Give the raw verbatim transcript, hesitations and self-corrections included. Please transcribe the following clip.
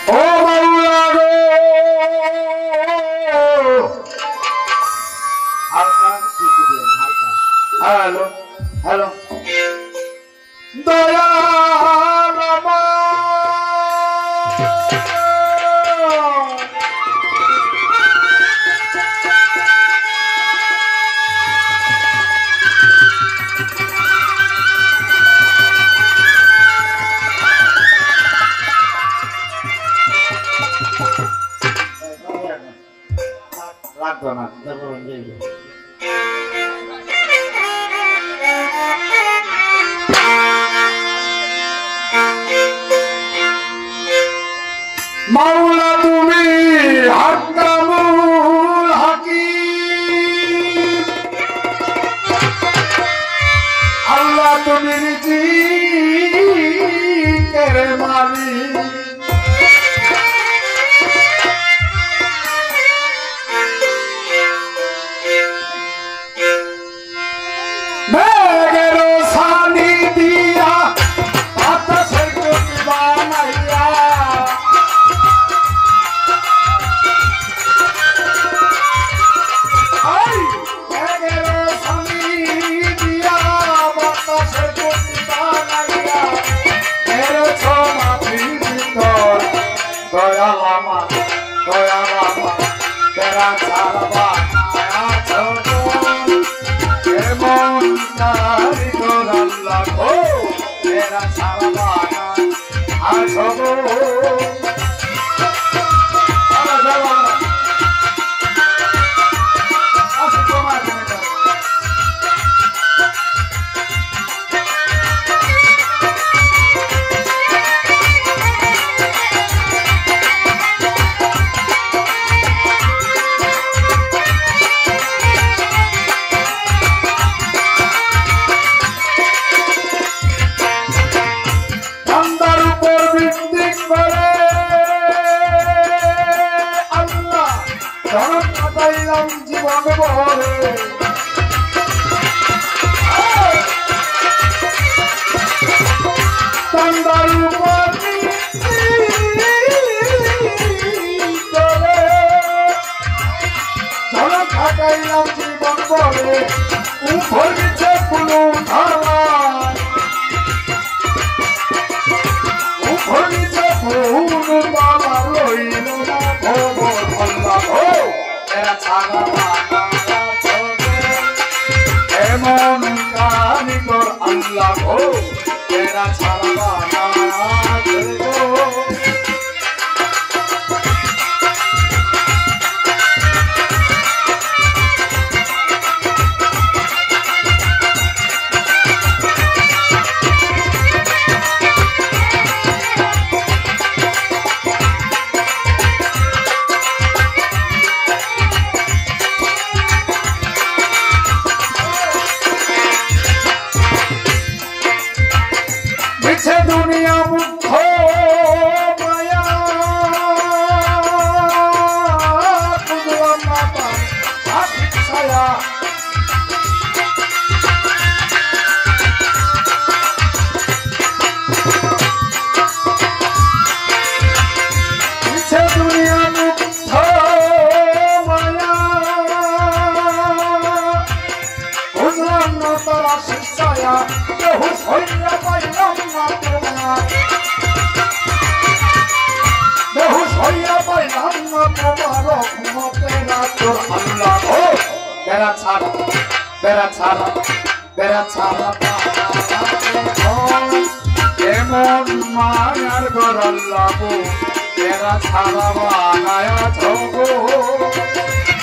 ও মাওলা গো হালকা কিছু দিন হালকা হ্যালো হ্যালো দয়া রামা রাখবো না মাওলা তুমি হাক্কামুল হাকিম আল্লাহ তুমি রিজিকের মালিক জীবন বরে তন্দার উপর ঝলক খাটাইলাম জীবন বরে উপর নিচে কোনো ধারা উপর নিচে কোনো বাবা রইল না খবর আল্লাহ এরা ছাড়া এমন কারিগর আল্লাহ গো এরা ছাড়া দুনিয়া মুখ মায়া বুঝলাম না আশিক ছায়া পিছে দুনিয়া মুখ মায়া বুঝলাম না তার আশিক ছায়া কেউ হইয়া পাইলাম না বেহুশ হইয়া পাইলাম না তোমার রহমতে না তোর আল্লাহ ও বেড়া ছাড়া বেড়া ছাড়া বেড়া ছাড়া এমন মায়ার ঘর আল্লাহ বেড়া ছাড়া বানায়া ছোগো